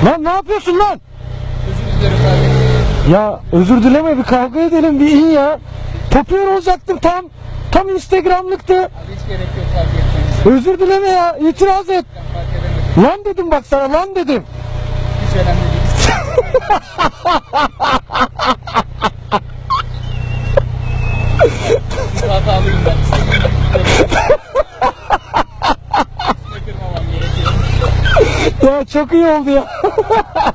Lan ne yapıyorsun lan? Özür dilerim abi. Ya özür dileme, bir kavga edelim, bir in ya. Popüler olacaktım tam Instagram'lıktı. Abi hiç gerek yok fark etmeniz. Özür dileme ya, itiraz et. Ben fark edemedim. Lan dedim bak sana, lan dedim. Hiç önemli değil. Siz hatalıyım ben. İstediğim gibi kırmamam gerekiyor. Ya çok iyi oldu ya.